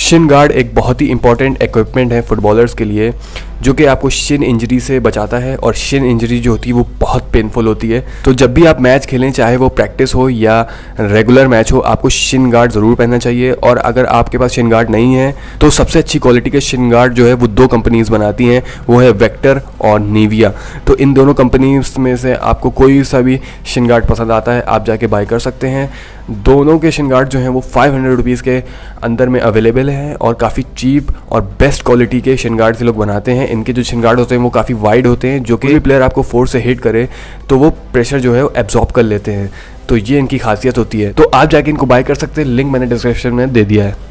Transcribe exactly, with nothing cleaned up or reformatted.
Shin guard एक बहुत ही इंपॉर्टेंट इक्विपमेंट है फुटबॉलर्स के लिए, जो कि आपको शिन इंजरी से बचाता है। और शिन इंजरी जो होती है वो बहुत पेनफुल होती है। तो जब भी आप मैच खेलें, चाहे वो प्रैक्टिस हो या रेगुलर मैच हो, आपको शिन गार्ड ज़रूर पहनना चाहिए। और अगर आपके पास शिन गार्ड नहीं है तो सबसे अच्छी क्वालिटी के शिन गार्ड जो है वो दो कंपनीज़ बनाती हैं, वो है वेक्टर और निविया। तो इन दोनों कंपनीज में से आपको कोई सा भी शिन गार्ड पसंद आता है, आप जाके बाय कर सकते हैं। दोनों के शिन गार्ड जो हैं वो फाइव हंड्रेड रुपीज़ के अंदर में अवेलेबल हैं और काफ़ी चीप और बेस्ट क्वालिटी के शिन गार्ड से लोग बनाते हैं। इनके जो शिन गार्ड होते हैं वो काफ़ी वाइड होते हैं, जो कि प्लेयर आपको फोर्स से हिट करे तो वो प्रेशर जो है वो एब्जॉर्ब कर लेते हैं। तो ये इनकी खासियत होती है। तो आप जाके इनको बाय कर सकते हैं, लिंक मैंने डिस्क्रिप्शन में दे दिया है।